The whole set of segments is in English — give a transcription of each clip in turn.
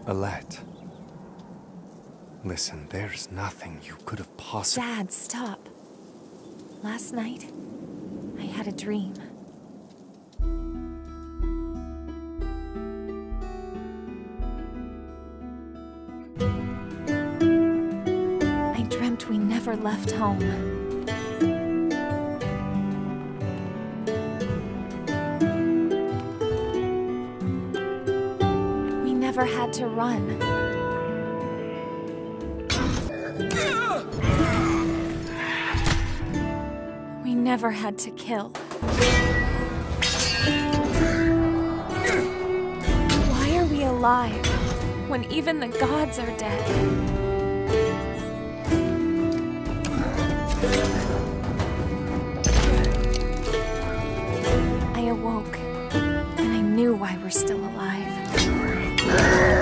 Alette. Listen, there's nothing you could have possibly... Dad, stop. Last night, I had a dream. I dreamt we never left home. We never had to run. We never had to kill. Why are we alive when even the gods are dead? I awoke, and I knew why we're still alive.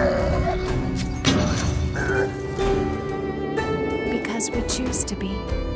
Because we choose to be.